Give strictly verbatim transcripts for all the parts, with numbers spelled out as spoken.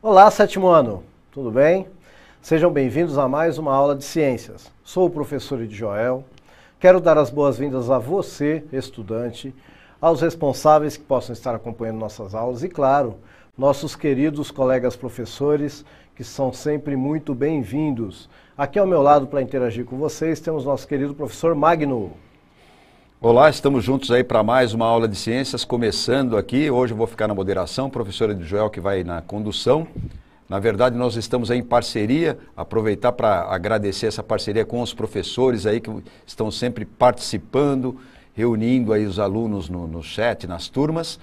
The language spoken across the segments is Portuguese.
Olá, sétimo ano, tudo bem? Sejam bem-vindos a mais uma aula de ciências. Sou o professor Ed Joel. Quero dar as boas-vindas a você, estudante, aos responsáveis que possam estar acompanhando nossas aulas e, claro, nossos queridos colegas professores, que são sempre muito bem-vindos. Aqui ao meu lado, para interagir com vocês, temos nosso querido professor Magno. Olá, estamos juntos aí para mais uma aula de ciências, começando aqui. Hoje eu vou ficar na moderação, o professor Ed Joel que vai na condução. Na verdade, nós estamos aí em parceria, aproveitar para agradecer essa parceria com os professores aí que estão sempre participando, reunindo aí os alunos no, no chat, nas turmas,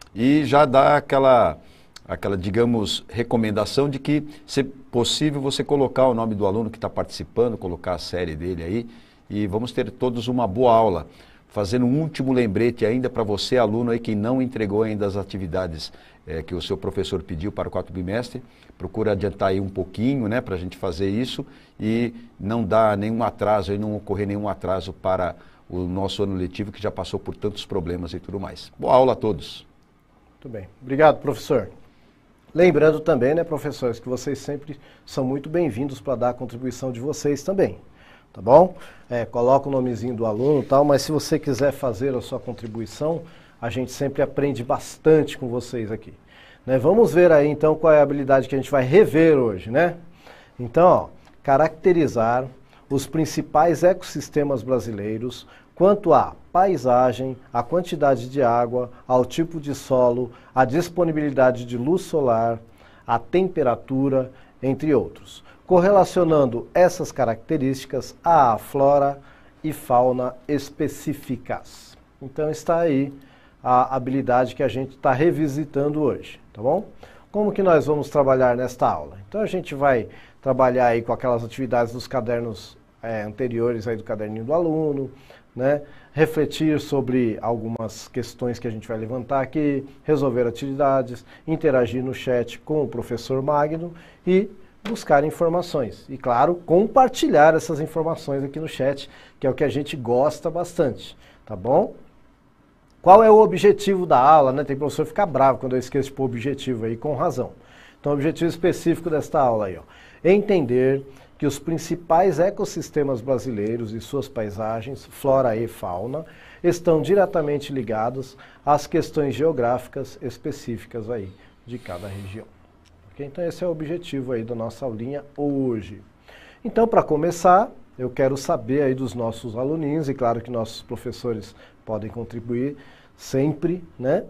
e já dá aquela, aquela, digamos, recomendação de que, se possível, você colocar o nome do aluno que está participando, colocar a série dele aí, e vamos ter todos uma boa aula. Fazendo um último lembrete ainda para você, aluno aí que não entregou ainda as atividades é, que o seu professor pediu para o quarto bimestre, procura adiantar aí um pouquinho, né, para a gente fazer isso e não dar nenhum atraso, aí não ocorrer nenhum atraso para o nosso ano letivo que já passou por tantos problemas e tudo mais. Boa aula a todos. Muito bem. Obrigado, professor. Lembrando também, né, professores, que vocês sempre são muito bem-vindos para dar a contribuição de vocês também. Tá bom? É, coloca o nomezinho do aluno e tal, mas se você quiser fazer a sua contribuição, a gente sempre aprende bastante com vocês aqui. Né? Vamos ver aí então qual é a habilidade que a gente vai rever hoje, né? Então, ó, caracterizar os principais ecossistemas brasileiros quanto à paisagem, à quantidade de água, ao tipo de solo, à disponibilidade de luz solar, à temperatura, entre outros, correlacionando essas características à flora e fauna específicas. Então está aí a habilidade que a gente está revisitando hoje, tá bom? Como que nós vamos trabalhar nesta aula? Então a gente vai trabalhar aí com aquelas atividades dos cadernos é, anteriores aí do caderninho do aluno, né? Refletir sobre algumas questões que a gente vai levantar aqui, resolver atividades, interagir no chat com o professor Magno e buscar informações. E, claro, compartilhar essas informações aqui no chat, que é o que a gente gosta bastante, tá bom? Qual é o objetivo da aula, né? Tem professor ficar bravo quando eu esqueço de pôr objetivo aí, com razão. Então, o objetivo específico desta aula aí, ó, é entender que os principais ecossistemas brasileiros e suas paisagens, flora e fauna, estão diretamente ligados às questões geográficas específicas aí de cada região. Okay? Então esse é o objetivo aí da nossa aulinha hoje. Então, para começar, eu quero saber aí dos nossos aluninhos, e claro que nossos professores podem contribuir sempre, né?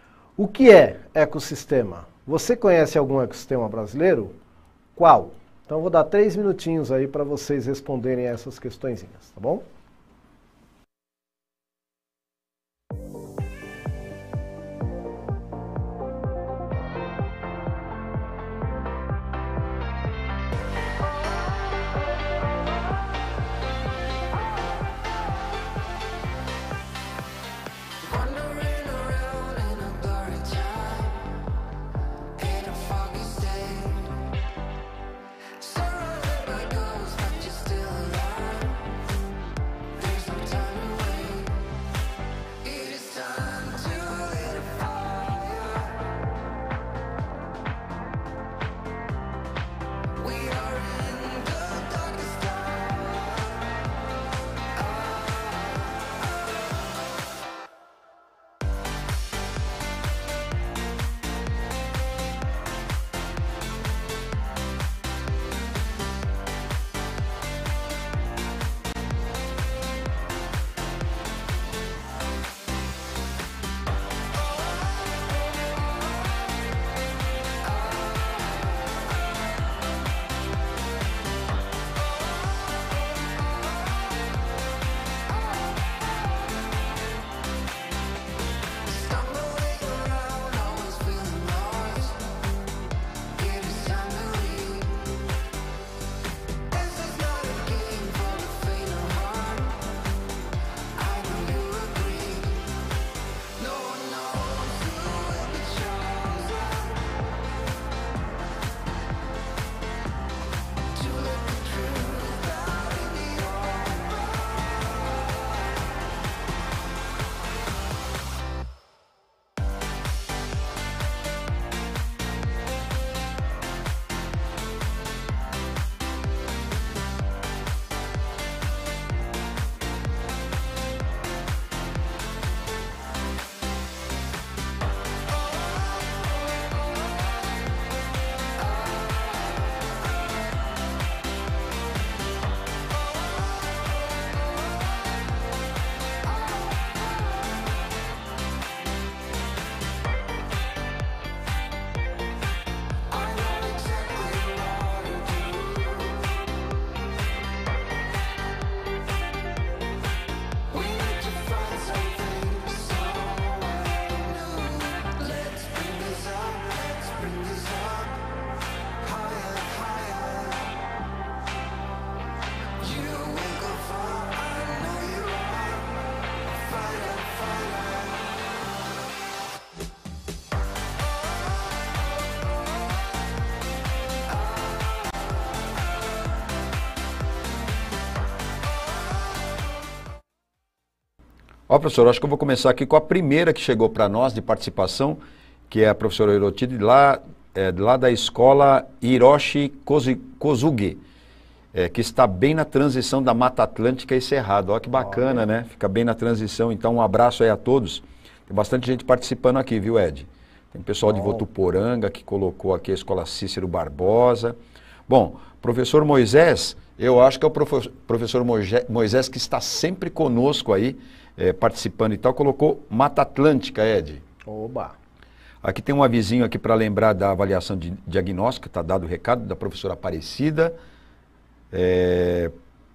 O que é ecossistema? Você conhece algum ecossistema brasileiro? Qual? Então vou dar três minutinhos aí para vocês responderem a essas questõezinhas, tá bom? Ó, professor, acho que eu vou começar aqui com a primeira que chegou para nós de participação, que é a professora Hirotide, lá, é, lá da escola Hiroshi Kozuge, é, que está bem na transição da Mata Atlântica e Cerrado. Ó, que bacana, Olha. né? Fica bem na transição. Então, um abraço aí a todos. Tem bastante gente participando aqui, viu, Ed? Tem pessoal Bom. de Votuporanga que colocou aqui a escola Cícero Barbosa. Bom, professor Moisés, eu acho que é o profe professor Moisés que está sempre conosco aí, é, participando e tal, colocou Mata Atlântica, Ed. Oba! Aqui tem um avisinho aqui para lembrar da avaliação de diagnóstica, está dado o recado da professora Aparecida. É,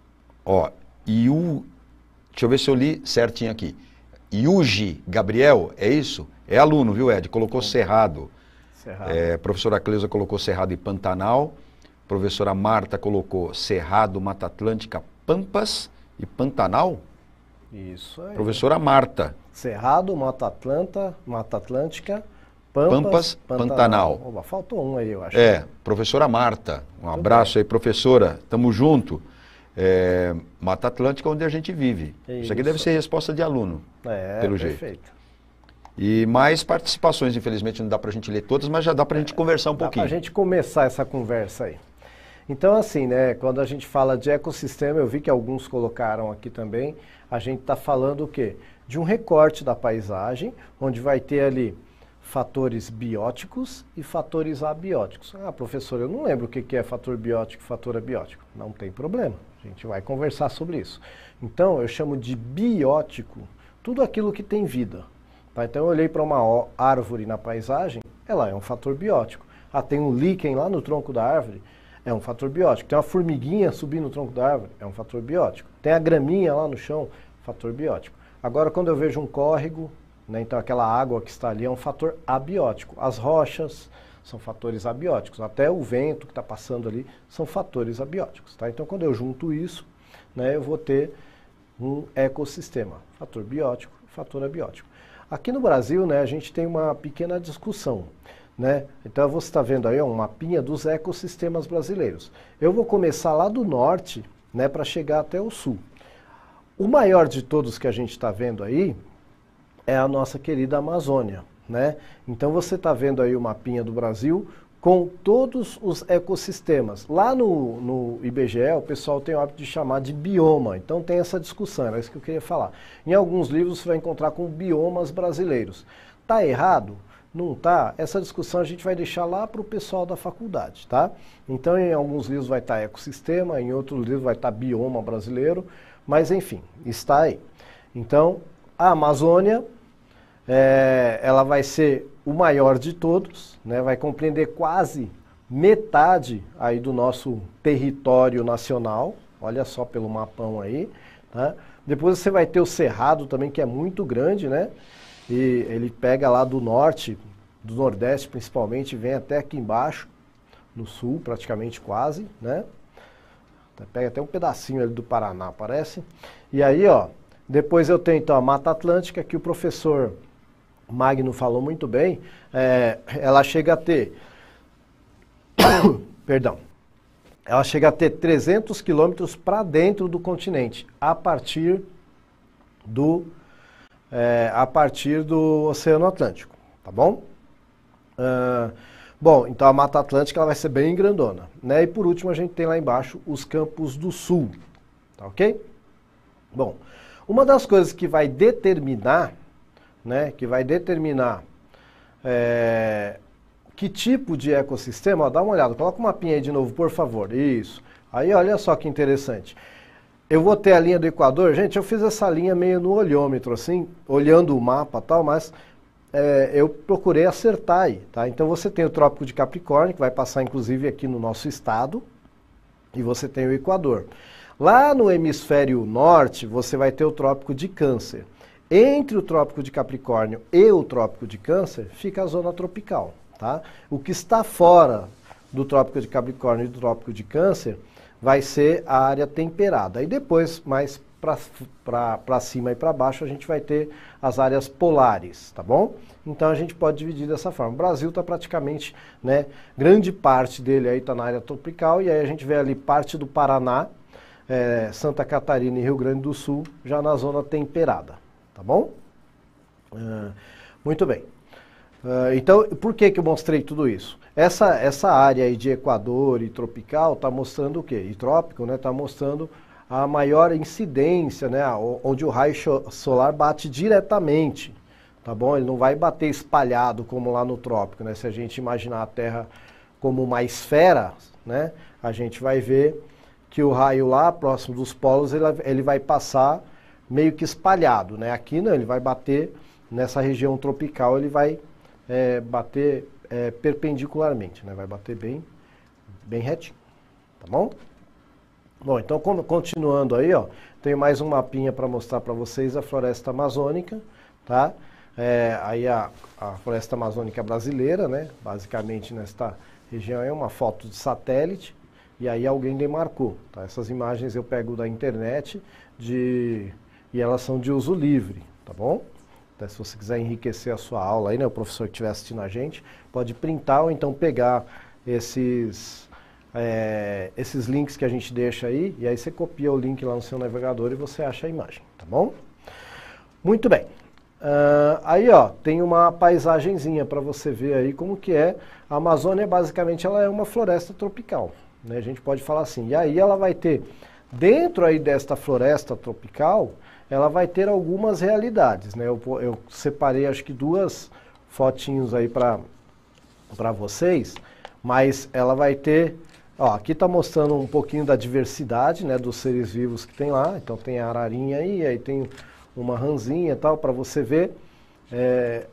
ó, e o, deixa eu ver se eu li certinho aqui. Yuji Gabriel, é isso? É aluno, viu, Ed? Colocou Cerrado. Cerrado. É, professora Cleusa colocou Cerrado e Pantanal. Professora Marta colocou Cerrado, Mata Atlântica, Pampas e Pantanal. Isso aí. Professora Marta. Cerrado, Mata Atlanta, Mata Atlântica, Pampas, Pampas Pantanal. Pantanal. Oba, faltou um aí, eu acho. É, professora Marta. Um Muito abraço bem. aí, professora. Tamo junto. É, Mata Atlântica, onde a gente vive. Isso, Isso aqui deve ser resposta de aluno, é, pelo perfeito. jeito. E mais participações, infelizmente não dá pra gente ler todas, mas já dá pra gente conversar um dá pouquinho. Dá pra gente começar essa conversa aí. Então, assim, né, quando a gente fala de ecossistema, eu vi que alguns colocaram aqui também, a gente está falando o quê? De um recorte da paisagem, onde vai ter ali fatores bióticos e fatores abióticos. Ah, professor, eu não lembro o que é fator biótico e fator abiótico. Não tem problema, a gente vai conversar sobre isso. Então, eu chamo de biótico tudo aquilo que tem vida. Tá? Então, eu olhei para uma árvore na paisagem, ela é um fator biótico. Ah, tem um líquen lá no tronco da árvore, é um fator biótico. Tem uma formiguinha subindo no tronco da árvore, é um fator biótico. Tem a graminha lá no chão, fator biótico. Agora, quando eu vejo um córrego, né, então aquela água que está ali é um fator abiótico. As rochas são fatores abióticos. Até o vento que está passando ali são fatores abióticos. Tá? Então, quando eu junto isso, né, eu vou ter um ecossistema. Fator biótico, fator abiótico. Aqui no Brasil, né, a gente tem uma pequena discussão. Né? Então você está vendo aí ó, um mapinha dos ecossistemas brasileiros. Eu vou começar lá do norte, né, para chegar até o sul. O maior de todos que a gente está vendo aí é a nossa querida Amazônia. Né? Então você está vendo aí o mapinha do Brasil com todos os ecossistemas. Lá no, no I B G E o pessoal tem o hábito de chamar de bioma, então tem essa discussão, era isso que eu queria falar. Em alguns livros você vai encontrar com biomas brasileiros. Está errado? Não tá? Essa discussão a gente vai deixar lá para o pessoal da faculdade, tá? Então, em alguns livros vai estar ecossistema, em outros livros vai estar bioma brasileiro, mas enfim, está aí. Então, a Amazônia, é, ela vai ser o maior de todos, né? Vai compreender quase metade aí do nosso território nacional, olha só pelo mapão aí, tá? Depois você vai ter o Cerrado também, que é muito grande, né? E ele pega lá do norte, do nordeste principalmente, vem até aqui embaixo, no sul praticamente quase, né? Pega até um pedacinho ali do Paraná, parece. E aí, ó, depois eu tenho então a Mata Atlântica, que o professor Magno falou muito bem, é, ela chega a ter, perdão, ela chega a ter trezentos quilômetros para dentro do continente, a partir do É, a partir do Oceano Atlântico, tá bom? Uh, bom, então a Mata Atlântica ela vai ser bem grandona, né? E por último a gente tem lá embaixo os Campos do Sul, tá ok? Bom, uma das coisas que vai determinar, né, que vai determinar é, que tipo de ecossistema, ó, dá uma olhada, coloca uma mapinha aí de novo, por favor, isso. Aí olha só que interessante. Eu vou ter a linha do Equador, gente, eu fiz essa linha meio no olhômetro, assim, olhando o mapa e tal, mas é, eu procurei acertar aí, tá? Então você tem o Trópico de Capricórnio, que vai passar inclusive aqui no nosso estado, e você tem o Equador. Lá no hemisfério norte, você vai ter o Trópico de Câncer. Entre o Trópico de Capricórnio e o Trópico de Câncer, fica a zona tropical, tá? O que está fora do Trópico de Capricórnio e do Trópico de Câncer vai ser a área temperada. E depois, mais para cima e para baixo, a gente vai ter as áreas polares, tá bom? Então a gente pode dividir dessa forma. O Brasil está praticamente, né, grande parte dele aí está na área tropical, e aí a gente vê ali parte do Paraná, é, Santa Catarina e Rio Grande do Sul, já na zona temperada, tá bom? Uh, muito bem. Uh, então, por que que eu mostrei tudo isso? Essa, essa área aí de Equador e tropical está mostrando o quê? E trópico, né? Está mostrando a maior incidência, né? Onde o raio solar bate diretamente, tá bom? Ele não vai bater espalhado como lá no trópico, né? Se a gente imaginar a Terra como uma esfera, né? A gente vai ver que o raio lá, próximo dos polos, ele, ele vai passar meio que espalhado, né? Aqui não, ele vai bater nessa região tropical, ele vai é, bater é, perpendicularmente, né? Vai bater bem, bem retinho, tá bom? Bom, então continuando aí, ó, tenho mais um mapinha para mostrar para vocês a floresta amazônica, tá? É, aí a, a floresta amazônica brasileira, né? Basicamente nesta região é uma foto de satélite e aí alguém demarcou, tá? Essas imagens eu pego da internet de, e elas são de uso livre, tá bom? Então, se você quiser enriquecer a sua aula aí, né? O professor que estiver assistindo a gente, pode printar ou então pegar esses... É, esses links que a gente deixa aí, e aí você copia o link lá no seu navegador e você acha a imagem, tá bom? Muito bem. Uh, aí, ó, tem uma paisagenzinha para você ver aí como que é. A Amazônia, basicamente, ela é uma floresta tropical, né? A gente pode falar assim. E aí ela vai ter, dentro aí desta floresta tropical, ela vai ter algumas realidades, né? Eu, eu separei, acho que duas fotinhos aí para para vocês, mas ela vai ter... Ó, aqui está mostrando um pouquinho da diversidade, né, dos seres vivos que tem lá. Então tem a ararinha aí, aí tem uma ranzinha e tal, para você ver é,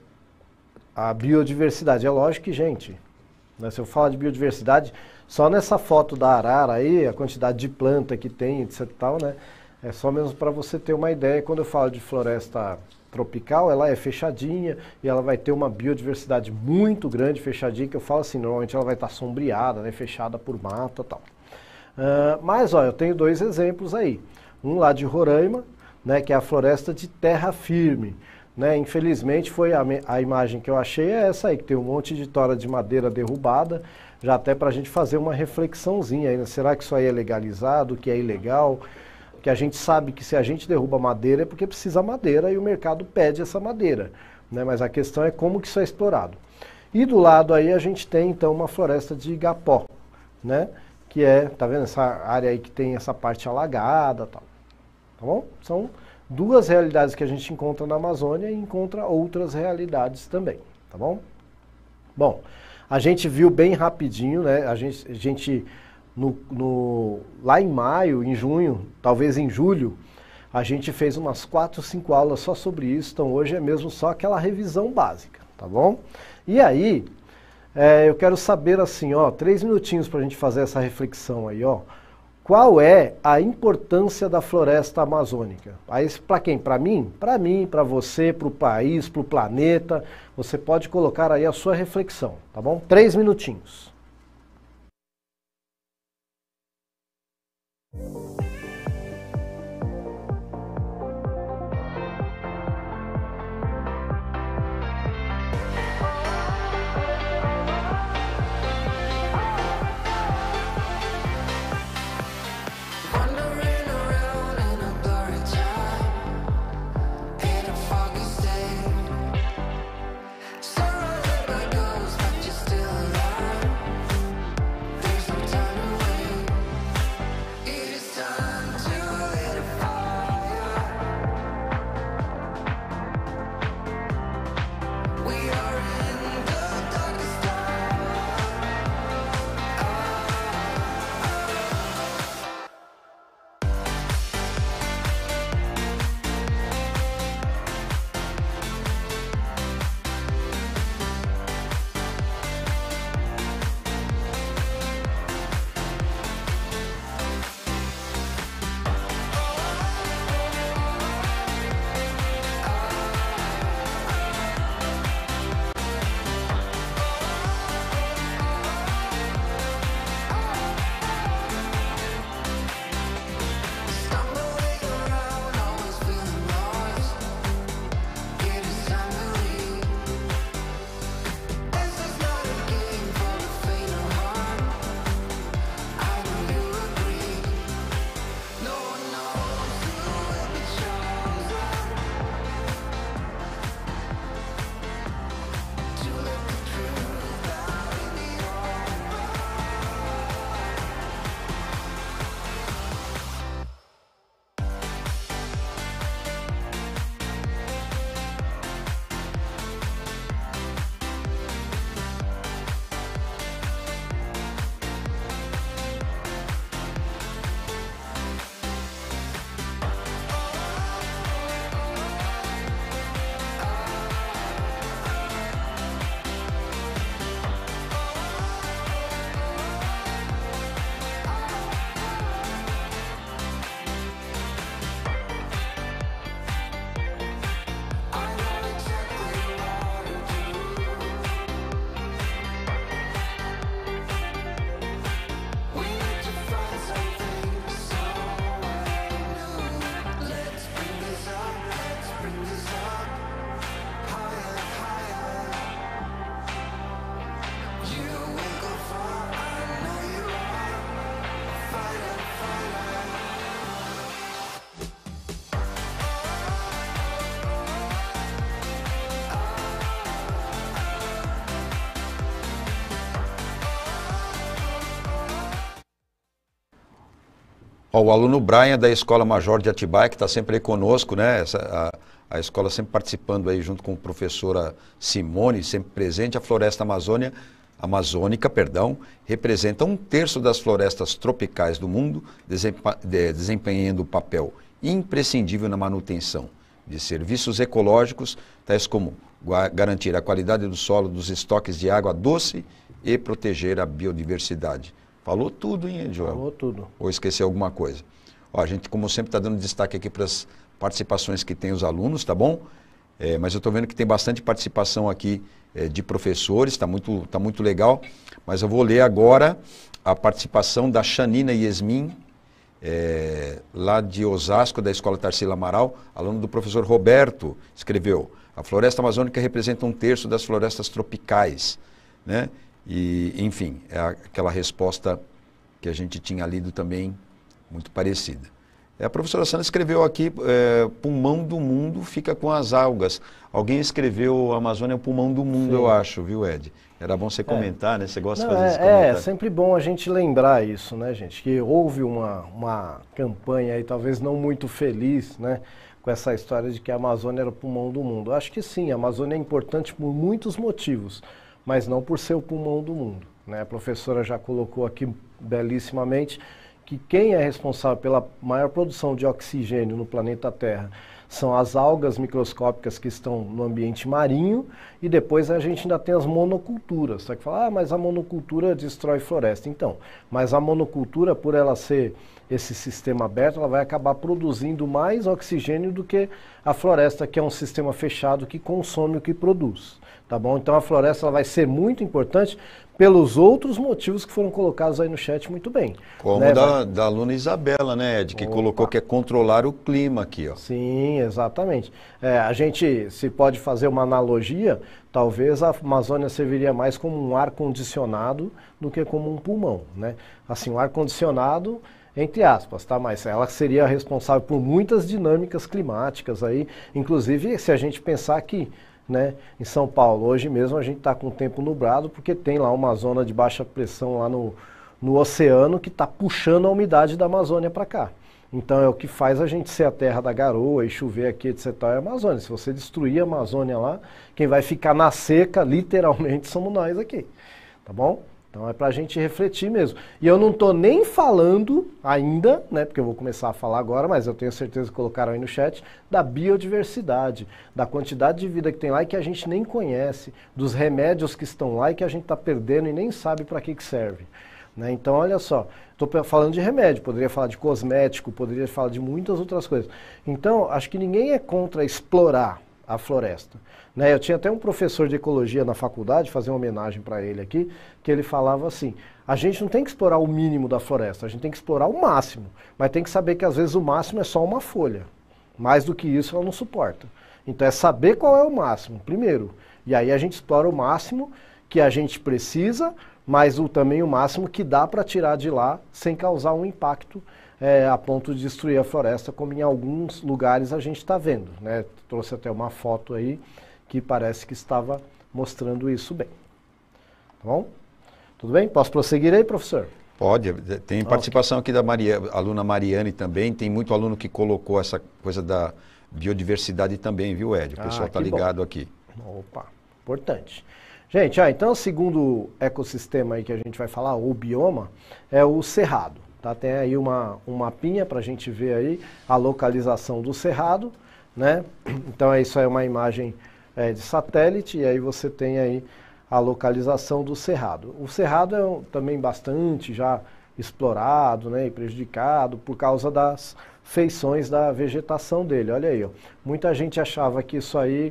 a biodiversidade. É lógico que, gente, né, se eu falar de biodiversidade, só nessa foto da arara aí, a quantidade de planta que tem, etc e tal, né, é só mesmo para você ter uma ideia. Quando eu falo de floresta tropical, ela é fechadinha e ela vai ter uma biodiversidade muito grande, fechadinha, que eu falo assim, normalmente ela vai estar sombreada, né, fechada por mata e tal. Uh, mas, ó, eu tenho dois exemplos aí. Um lá de Roraima, né, que é a floresta de terra firme, né? Infelizmente, foi a, a imagem que eu achei é essa aí, que tem um monte de tora de madeira derrubada, já até para a gente fazer uma reflexãozinha aí, né? Será que isso aí é legalizado, que é ilegal? Que a gente sabe que se a gente derruba madeira é porque precisa madeira e o mercado pede essa madeira, né? Mas a questão é como que isso é explorado. E do lado aí a gente tem então uma floresta de igapó, né? Que é, tá vendo essa área aí que tem essa parte alagada, tal. Tá bom? São duas realidades que a gente encontra na Amazônia e encontra outras realidades também, tá bom? Bom, a gente viu bem rapidinho, né? A gente, a gente No, no, lá em maio, em junho, talvez em julho, a gente fez umas quatro, cinco aulas só sobre isso, então hoje é mesmo só aquela revisão básica, tá bom? E aí, é, eu quero saber assim, ó, três minutinhos para a gente fazer essa reflexão aí, ó. Qual é a importância da floresta amazônica? Aí, para quem? Para mim? Para mim, para você, para o país, para o planeta, você pode colocar aí a sua reflexão, tá bom? Três minutinhos. Ó, o aluno Brian da Escola Major de Atibaia, que está sempre aí conosco, né? Essa, a, a escola sempre participando aí junto com a professora Simone, sempre presente. A floresta Amazônia, amazônica, perdão, representa um terço das florestas tropicais do mundo, desempa, de, desempenhando um papel imprescindível na manutenção de serviços ecológicos, tais como garantir a qualidade do solo, dos estoques de água doce e proteger a biodiversidade. Falou tudo, hein, Joel? Falou tudo. Ou esqueceu alguma coisa? Ó, a gente, como sempre, está dando destaque aqui para as participações que tem os alunos, tá bom? É, mas eu estou vendo que tem bastante participação aqui é, de professores, está muito, tá muito legal. Mas eu vou ler agora a participação da Chanina Yasmin, é, lá de Osasco, da Escola Tarsila Amaral, aluno do professor Roberto, escreveu: a floresta amazônica representa um terço das florestas tropicais, né? E, enfim, é aquela resposta que a gente tinha lido também, muito parecida. A professora Sandra escreveu aqui, é, pulmão do mundo fica com as algas. Alguém escreveu a Amazônia é o pulmão do mundo, sim, eu acho, viu, Ed? Era bom você comentar, é. né? Você gosta Não, de fazer é, esse comentário. É, sempre bom a gente lembrar isso, né, gente? Que houve uma, uma campanha aí, talvez não muito feliz, né? Com essa história de que a Amazônia era o pulmão do mundo. Eu acho que sim, a Amazônia é importante por muitos motivos, mas não por ser o pulmão do mundo, né? A professora já colocou aqui belíssimamente que quem é responsável pela maior produção de oxigênio no planeta Terra são as algas microscópicas que estão no ambiente marinho, e depois a gente ainda tem as monoculturas. Só que fala, ah, mas a monocultura destrói floresta. Então, mas a monocultura, por ela ser esse sistema aberto, ela vai acabar produzindo mais oxigênio do que a floresta, que é um sistema fechado que consome o que produz. Tá bom? Então a floresta ela vai ser muito importante pelos outros motivos que foram colocados aí no chat muito bem. Como né? da, da aluna Isabela, né, Ed, que Opa. colocou que é controlar o clima aqui, ó. Sim, exatamente. É, a gente, se pode fazer uma analogia, talvez a Amazônia serviria mais como um ar-condicionado do que como um pulmão, né? Assim, um ar-condicionado, entre aspas, tá? Mas ela seria responsável por muitas dinâmicas climáticas aí, inclusive se a gente pensar que, né, em São Paulo, hoje mesmo a gente está com o tempo nublado porque tem lá uma zona de baixa pressão lá no, no oceano que está puxando a umidade da Amazônia para cá. Então é o que faz a gente ser a terra da garoa e chover aqui, etcétera, é a Amazônia. Se você destruir a Amazônia lá, quem vai ficar na seca, literalmente, somos nós aqui, tá bom? Então é para a gente refletir mesmo. E eu não estou nem falando ainda, né, porque eu vou começar a falar agora, mas eu tenho certeza que colocaram aí no chat, da biodiversidade, da quantidade de vida que tem lá e que a gente nem conhece, dos remédios que estão lá e que a gente está perdendo e nem sabe para que, que serve. Né? Então olha só, estou falando de remédio, poderia falar de cosmético, poderia falar de muitas outras coisas. Então acho que ninguém é contra explorar a floresta. Né, eu tinha até um professor de ecologia na faculdade, fazer uma homenagem para ele aqui, que ele falava assim, a gente não tem que explorar o mínimo da floresta, a gente tem que explorar o máximo, mas tem que saber que às vezes o máximo é só uma folha, mais do que isso ela não suporta. Então é saber qual é o máximo, primeiro, e aí a gente explora o máximo que a gente precisa, mas o, também o máximo que dá para tirar de lá sem causar um impacto é, a ponto de destruir a floresta, como em alguns lugares a gente está vendo. Né? Trouxe até uma foto aí, que parece que estava mostrando isso bem. Tá bom? Tudo bem? Posso prosseguir aí, professor? Pode. Tem participação aqui da Maria, aluna Mariane também. Tem muito aluno que colocou essa coisa da biodiversidade também, viu, Ed? O pessoal está ah, ligado bom. aqui. Opa, importante. Gente, ah, então o segundo ecossistema aí que a gente vai falar, ou bioma, é o cerrado. Tá? Tem aí uma, um mapinha para a gente ver aí a localização do cerrado. Né? Então é isso aí, é uma imagem É, de satélite, e aí você tem aí a localização do cerrado. O cerrado é um, também bastante já explorado, né, e prejudicado por causa das feições da vegetação dele. Olha aí, ó. Muita gente achava que isso aí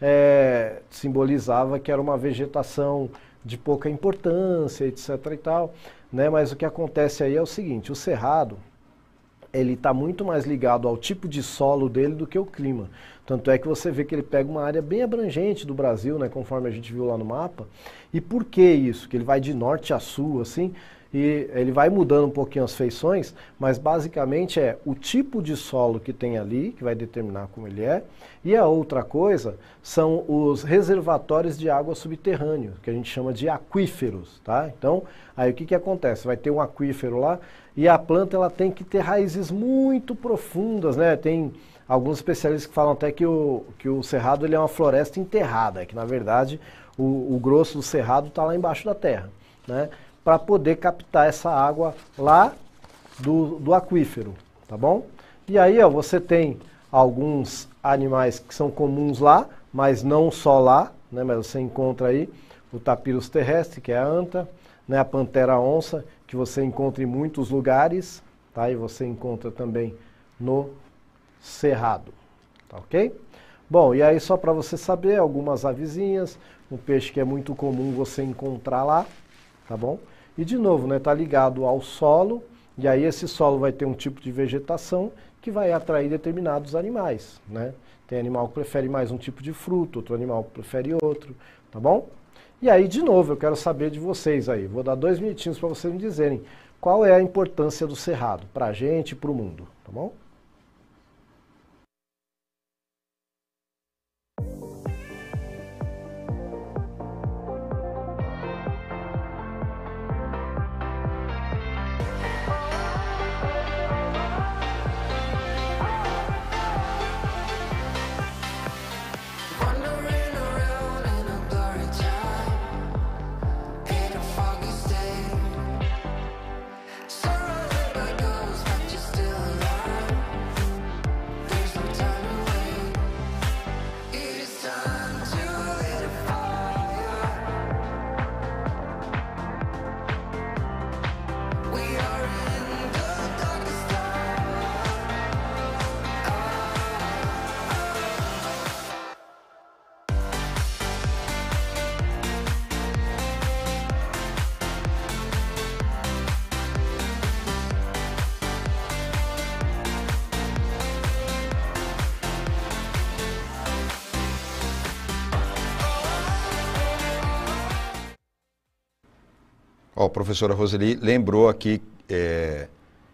é, simbolizava que era uma vegetação de pouca importância, etcétera e tal, né, mas o que acontece aí é o seguinte, o cerrado, ele está muito mais ligado ao tipo de solo dele do que o clima. Tanto é que você vê que ele pega uma área bem abrangente do Brasil, né, conforme a gente viu lá no mapa. E por que isso? Que ele vai de norte a sul, assim, e ele vai mudando um pouquinho as feições, mas basicamente é o tipo de solo que tem ali, que vai determinar como ele é, e a outra coisa são os reservatórios de água subterrâneo, que a gente chama de aquíferos, tá? Então, aí o que que acontece? Vai ter um aquífero lá e a planta ela tem que ter raízes muito profundas, né? Tem alguns especialistas que falam até que o, que o cerrado ele é uma floresta enterrada, que na verdade o, o grosso do cerrado está lá embaixo da terra, né? Para poder captar essa água lá do, do aquífero, tá bom? E aí, ó, você tem alguns animais que são comuns lá, mas não só lá, né? Mas você encontra aí o tapirus terrestre, que é a anta, né? A pantera onça, que você encontra em muitos lugares, tá? E você encontra também no cerrado, tá ok? Bom, e aí só para você saber, algumas avezinhas, um peixe que é muito comum você encontrar lá, tá bom? E de novo, né, tá ligado ao solo, e aí esse solo vai ter um tipo de vegetação que vai atrair determinados animais, né? Tem animal que prefere mais um tipo de fruto, outro animal que prefere outro, tá bom? E aí, de novo, eu quero saber de vocês aí, vou dar dois minutinhos para vocês me dizerem qual é a importância do cerrado, para a gente e para o mundo, tá bom? Ó, a professora Roseli lembrou aqui é,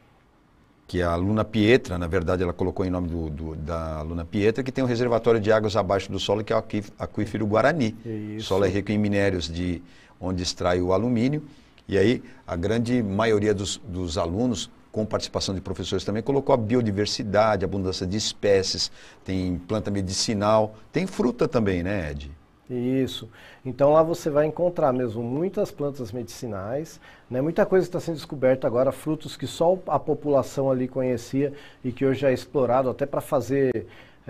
que a aluna Pietra, na verdade ela colocou em nome do, do, da aluna Pietra, que tem um reservatório de águas abaixo do solo, que é o aquífero Guarani. O solo é rico em minérios de onde extrai o alumínio, e aí a grande maioria dos, dos alunos, com participação de professores também, colocou a biodiversidade, a abundância de espécies, tem planta medicinal, tem fruta também, né, Ed? Isso. Então lá você vai encontrar mesmo muitas plantas medicinais, né? Muita coisa está sendo descoberta agora, frutos que só a população ali conhecia e que hoje é explorado até para fazer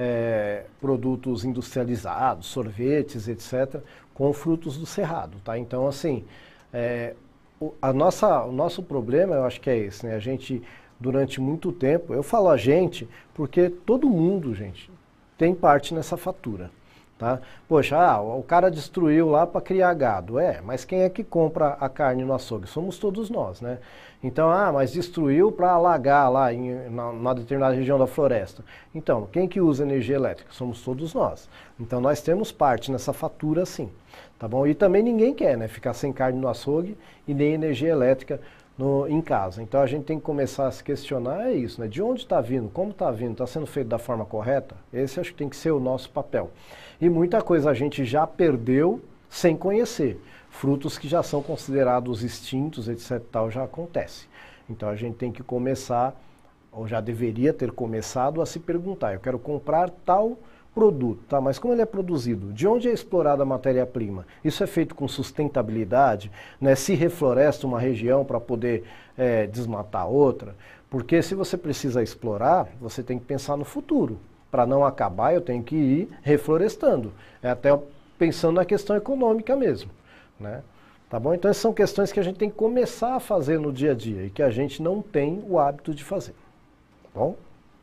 é, produtos industrializados, sorvetes, etcétera, com frutos do cerrado, tá? Então assim, é, o, a nossa, o nosso problema eu acho que é esse, né? A gente, durante muito tempo, eu falo a gente, porque todo mundo, gente, tem parte nessa fatura. Tá? Poxa, ah, o cara destruiu lá para criar gado. É, mas quem é que compra a carne no açougue? Somos todos nós, né? Então, ah, mas destruiu para alagar lá em na, na determinada região da floresta. Então, quem que usa energia elétrica? Somos todos nós. Então, nós temos parte nessa fatura, sim. Tá bom? E também ninguém quer, né? Ficar sem carne no açougue e nem energia elétrica no, em casa. Então, a gente tem que começar a se questionar, é isso, né? De onde está vindo? Como está vindo? Está sendo feito da forma correta? Esse acho que tem que ser o nosso papel. E muita coisa a gente já perdeu sem conhecer. Frutos que já são considerados extintos, etcétera, tal, já acontece. Então a gente tem que começar, ou já deveria ter começado, a se perguntar, eu quero comprar tal produto, tá? Mas como ele é produzido? De onde é explorada a matéria-prima? Isso é feito com sustentabilidade, né? Se refloresta uma região para poder é, desmatar outra? Porque se você precisa explorar, você tem que pensar no futuro. Para não acabar, eu tenho que ir reflorestando. É até pensando na questão econômica mesmo, né? Tá bom? Então essas são questões que a gente tem que começar a fazer no dia a dia e que a gente não tem o hábito de fazer. Tá bom?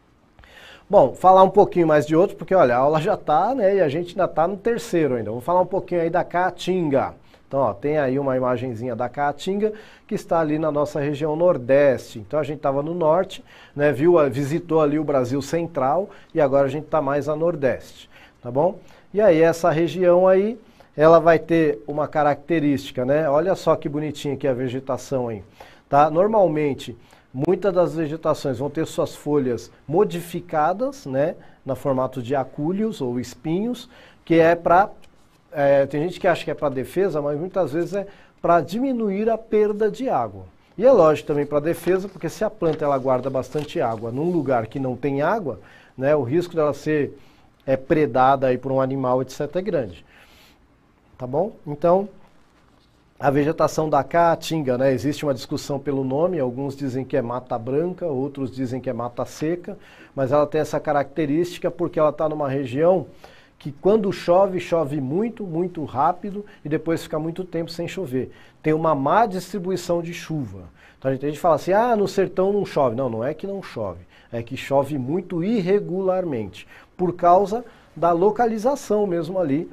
Bom, falar um pouquinho mais de outros, porque olha, a aula já está, né? E a gente ainda está no terceiro ainda. Vamos falar um pouquinho aí da caatinga. Então, ó, tem aí uma imagenzinha da caatinga que está ali na nossa região nordeste. Então a gente estava no norte, né, viu, visitou ali o Brasil central e agora a gente está mais a nordeste, tá bom? E aí essa região aí, ela vai ter uma característica, né? Olha só que bonitinha aqui a vegetação aí, tá? Normalmente, muitas das vegetações vão ter suas folhas modificadas, né? Na formato de acúlios ou espinhos, que é para... É, tem gente que acha que é para defesa, mas muitas vezes é para diminuir a perda de água. E é lógico também para defesa, porque se a planta ela guarda bastante água num lugar que não tem água, né, o risco dela ser é, predada aí por um animal, etcétera, é grande. Tá bom? Então, a vegetação da caatinga, né, existe uma discussão pelo nome, alguns dizem que é mata branca, outros dizem que é mata seca, mas ela tem essa característica porque ela está numa região que quando chove, chove muito, muito rápido e depois fica muito tempo sem chover. Tem uma má distribuição de chuva. Então a gente, a gente fala assim, ah, no sertão não chove. Não, não é que não chove, é que chove muito irregularmente, por causa da localização mesmo ali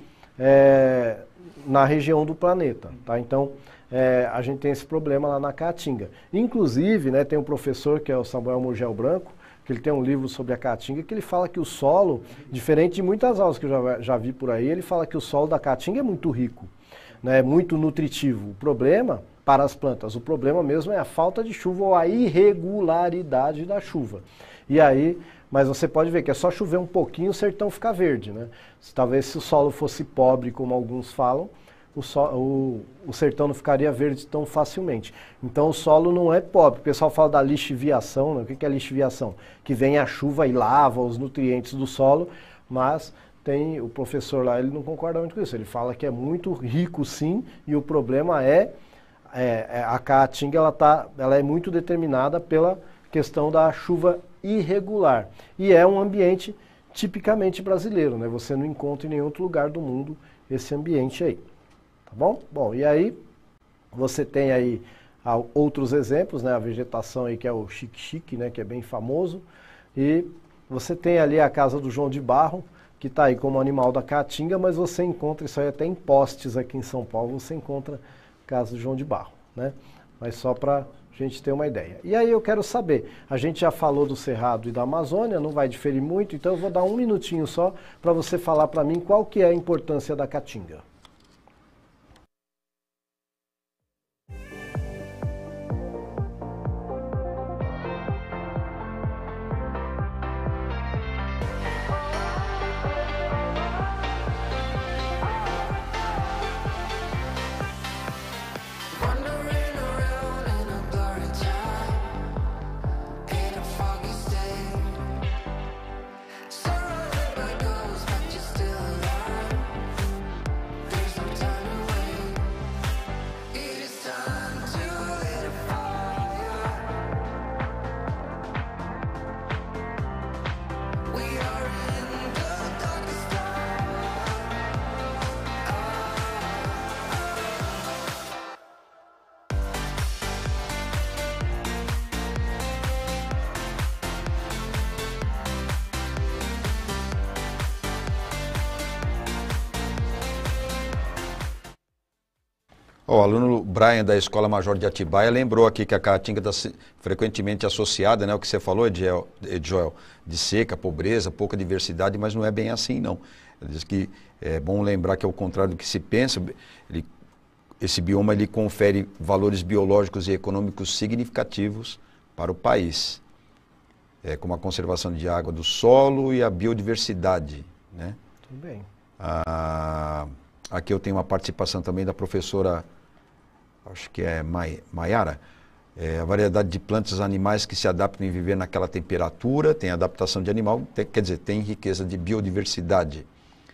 é, na região do planeta. Tá? Então é, a gente tem esse problema lá na Caatinga. Inclusive, né, tem um professor que é o Samuel Murgel Branco, que ele tem um livro sobre a Caatinga, que ele fala que o solo, diferente de muitas aulas que eu já, já vi por aí, ele fala que o solo da Caatinga é muito rico, né, muito nutritivo. O problema, para as plantas, o problema mesmo é a falta de chuva ou a irregularidade da chuva. E aí, mas você pode ver que é só chover um pouquinho, o sertão fica verde, né? Talvez se o solo fosse pobre, como alguns falam, O, so, o, o sertão não ficaria verde tão facilmente. Então o solo não é pobre. O pessoal fala da lixiviação, né? O que é lixiviação? Que vem a chuva e lava os nutrientes do solo, mas tem o professor lá, ele não concorda muito com isso. Ele fala que é muito rico sim, e o problema é, é, é a Caatinga ela, tá, ela é muito determinada pela questão da chuva irregular. E é um ambiente tipicamente brasileiro, né? Você não encontra em nenhum outro lugar do mundo esse ambiente aí. Tá bom? Bom, e aí você tem aí ah, outros exemplos, né? A vegetação aí que é o xique-xique, né? Que é bem famoso. E você tem ali a casa do João de Barro, que está aí como animal da Caatinga, mas você encontra isso aí até em postes aqui em São Paulo, você encontra a casa do João de Barro, né? Mas só para a gente ter uma ideia. E aí eu quero saber, a gente já falou do Cerrado e da Amazônia, não vai diferir muito, então eu vou dar um minutinho só para você falar para mim qual que é a importância da Caatinga. O aluno Brian da Escola Major de Atibaia lembrou aqui que a Caatinga está frequentemente associada, né, o que você falou, Ediel, Joel, de seca, pobreza, pouca diversidade, mas não é bem assim não. Ele diz que é bom lembrar que ao contrário do que se pensa, ele, esse bioma ele confere valores biológicos e econômicos significativos para o país, é, como a conservação de água do solo e a biodiversidade, né? Tudo bem. Ah, aqui eu tenho uma participação também da professora, acho que é Maiara, é, a variedade de plantas e animais que se adaptam em viver naquela temperatura, tem adaptação de animal, tem, quer dizer, tem riqueza de biodiversidade.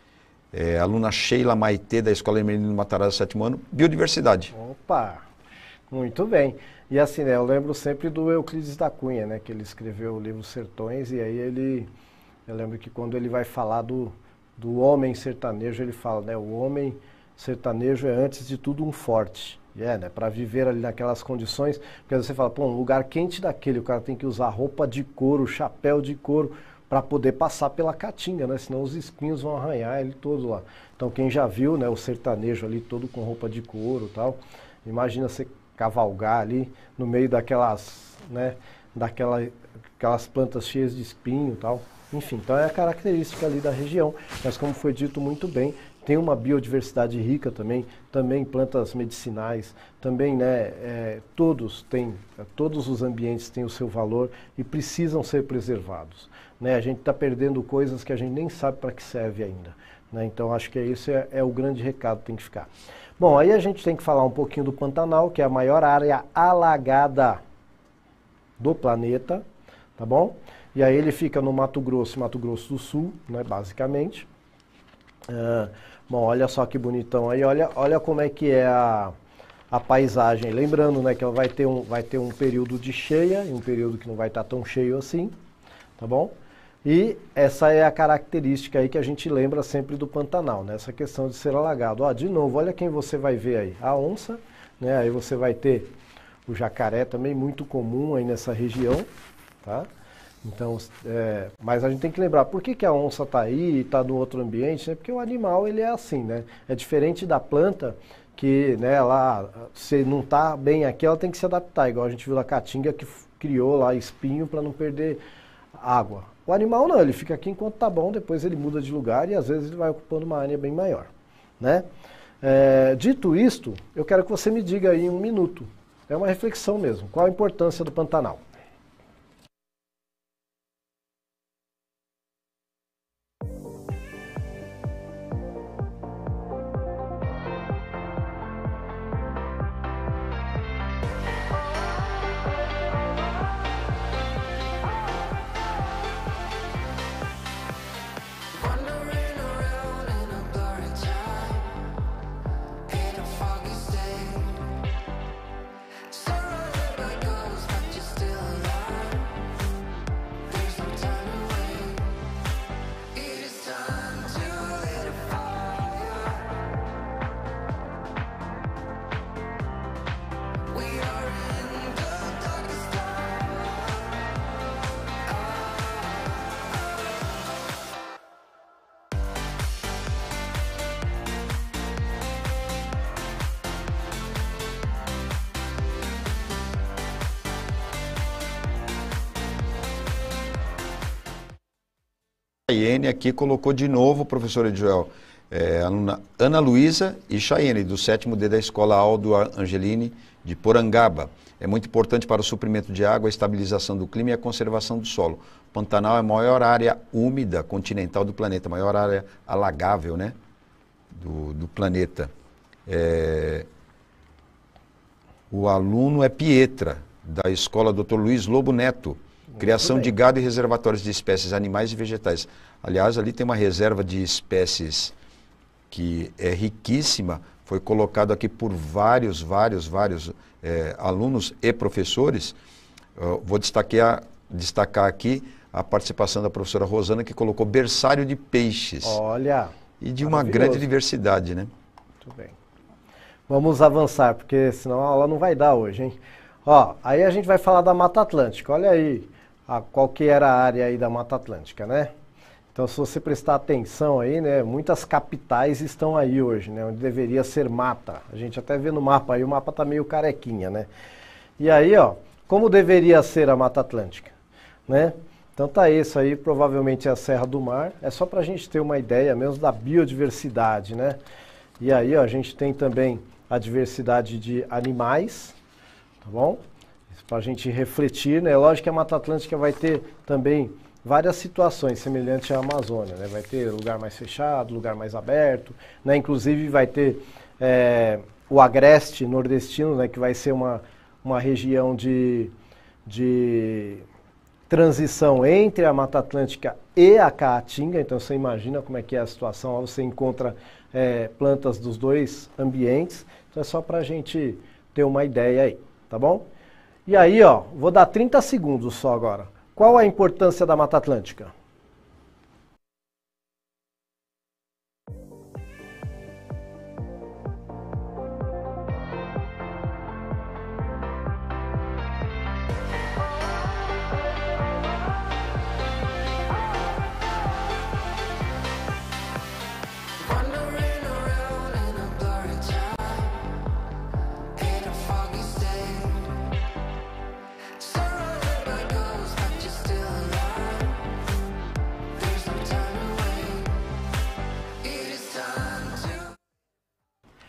É, aluna Sheila Maitê, da Escola Hermelino Matarazzo, sétimo ano, biodiversidade. Opa, muito bem. E assim, né, eu lembro sempre do Euclides da Cunha, né, que ele escreveu o livro Sertões, e aí ele, eu lembro que quando ele vai falar do, do homem sertanejo, ele fala, né, o homem sertanejo é antes de tudo um forte. E é, né, para viver ali naquelas condições, porque você fala, pô, um lugar quente daquele, o cara tem que usar roupa de couro, chapéu de couro, para poder passar pela caatinga, né? Senão os espinhos vão arranhar ele todo lá. Então quem já viu, né, o sertanejo ali todo com roupa de couro e tal, imagina você cavalgar ali no meio daquelas, né, daquela, aquelas plantas cheias de espinho e tal. Enfim, então é a característica ali da região, mas como foi dito muito bem, tem uma biodiversidade rica também, também plantas medicinais, também, né, é, todos têm, todos os ambientes têm o seu valor e precisam ser preservados, né? A gente está perdendo coisas que a gente nem sabe para que serve ainda, né? Então acho que esse é, é o grande recado que tem que ficar. Bom, aí a gente tem que falar um pouquinho do Pantanal, que é a maior área alagada do planeta, tá bom? E aí ele fica no Mato Grosso e Mato Grosso do Sul, né, basicamente. Uh, bom, olha só que bonitão aí, olha, olha como é que é a, a paisagem. Lembrando, né, que ela vai ter, um, vai ter um período de cheia e um período que não vai estar tão cheio assim, tá bom? E essa é a característica aí que a gente lembra sempre do Pantanal, né? Essa questão de ser alagado. Ó, de novo, olha quem você vai ver aí, a onça, né? Aí você vai ter o jacaré também, muito comum aí nessa região, tá? Então, é, mas a gente tem que lembrar, por que, que a onça está aí e está no outro ambiente? Né? Porque o animal, ele é assim, né? É diferente da planta, que, né, ela, se não está bem aqui, ela tem que se adaptar, igual a gente viu da caatinga que criou lá espinho para não perder água. O animal não, ele fica aqui enquanto está bom, depois ele muda de lugar e às vezes ele vai ocupando uma área bem maior, né? É, dito isto, eu quero que você me diga aí em um minuto, é uma reflexão mesmo, qual a importância do Pantanal? Chayene aqui colocou de novo, professor Edjoel, é, aluna Ana Luísa e Chayene, do sétimo D da Escola Aldo Angelini, de Porangaba. É muito importante para o suprimento de água, a estabilização do clima e a conservação do solo. Pantanal é a maior área úmida continental do planeta, a maior área alagável, né, do, do planeta. É, o aluno é Pietra, da Escola doutor Luiz Lobo Neto. Criação de gado e reservatórios de espécies animais e vegetais. Aliás, ali tem uma reserva de espécies que é riquíssima, foi colocado aqui por vários, vários, vários é, alunos e professores. Eu vou destacar, destacar aqui a participação da professora Rosana, que colocou berçário de peixes. Olha! E de uma grande diversidade, né? Muito bem. Vamos avançar, porque senão a aula não vai dar hoje, hein? Ó, aí a gente vai falar da Mata Atlântica. Olha aí a, qual que era a área aí da Mata Atlântica, né? Então, se você prestar atenção aí, né, muitas capitais estão aí hoje, né, onde deveria ser mata. A gente até vê no mapa aí, o mapa tá meio carequinha, né? E aí, ó, como deveria ser a Mata Atlântica, né? Então tá isso aí, provavelmente é a Serra do Mar. É só pra gente ter uma ideia mesmo da biodiversidade, né? E aí, ó, a gente tem também a diversidade de animais, tá bom? Para a gente refletir, né? Lógico que a Mata Atlântica vai ter também várias situações semelhantes à Amazônia, né? Vai ter lugar mais fechado, lugar mais aberto, né? Inclusive vai ter é, o agreste nordestino, né? Que vai ser uma, uma região de, de transição entre a Mata Atlântica e a Caatinga. Então você imagina como é que é a situação, lá você encontra é, plantas dos dois ambientes. Então é só para a gente ter uma ideia aí, tá bom? E aí, ó, vou dar trinta segundos só agora. Qual a importância da Mata Atlântica?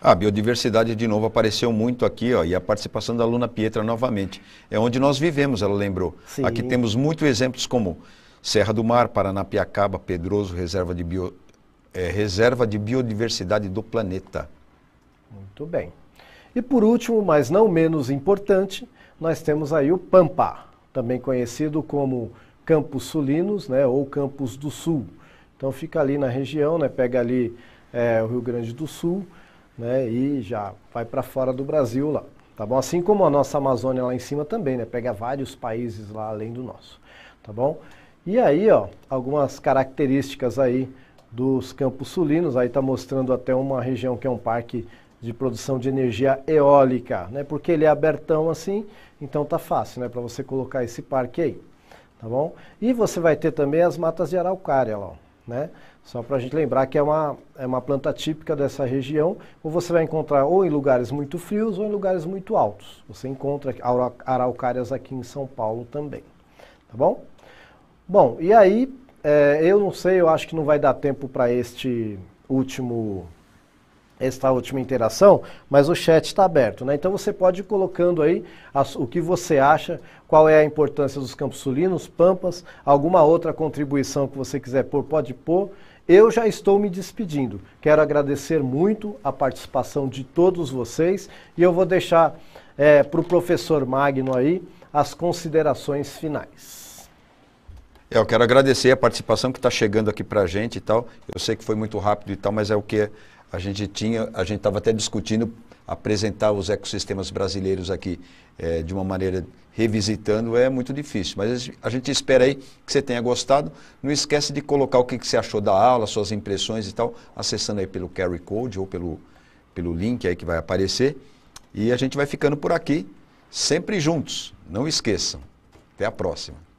A biodiversidade de novo apareceu muito aqui, ó, e a participação da aluna Pietra novamente. É onde nós vivemos, ela lembrou. Sim. Aqui temos muitos exemplos como Serra do Mar, Paranapiacaba, Pedroso, reserva de, bio, é, reserva de biodiversidade do planeta. Muito bem. E por último, mas não menos importante, nós temos aí o Pampa, também conhecido como Campos Sulinos, né, ou Campos do Sul. Então fica ali na região, né, pega ali é, o Rio Grande do Sul, né, e já vai para fora do Brasil lá, tá bom? Assim como a nossa Amazônia lá em cima também, né, pega vários países lá além do nosso, tá bom? E aí, ó, algumas características aí dos Campos Sulinos, aí tá mostrando até uma região que é um parque de produção de energia eólica, né, porque ele é abertão assim, então tá fácil, né, para você colocar esse parque aí, tá bom? E você vai ter também as matas de araucária lá, né? Só para a gente lembrar que é uma, é uma planta típica dessa região, ou você vai encontrar ou em lugares muito frios ou em lugares muito altos. Você encontra araucárias aqui em São Paulo também, tá bom? Bom, e aí, é, eu não sei, eu acho que não vai dar tempo para este último, esta última interação, mas o chat está aberto, né? Então você pode ir colocando aí as, o que você acha, qual é a importância dos Campos Sulinos, Pampas, alguma outra contribuição que você quiser pôr, pode pôr. Eu já estou me despedindo. Quero agradecer muito a participação de todos vocês e eu vou deixar é, para o professor Magno aí as considerações finais. É, eu quero agradecer a participação que está chegando aqui para a gente e tal. Eu sei que foi muito rápido e tal, mas é o que a gente tinha, a gente estava até discutindo apresentar os ecossistemas brasileiros aqui é, de uma maneira revisitando, é muito difícil, mas a gente espera aí que você tenha gostado. Não esquece de colocar o que você achou da aula, suas impressões e tal, acessando aí pelo Q R Code ou pelo, pelo link aí que vai aparecer. E a gente vai ficando por aqui, sempre juntos, não esqueçam. Até a próxima.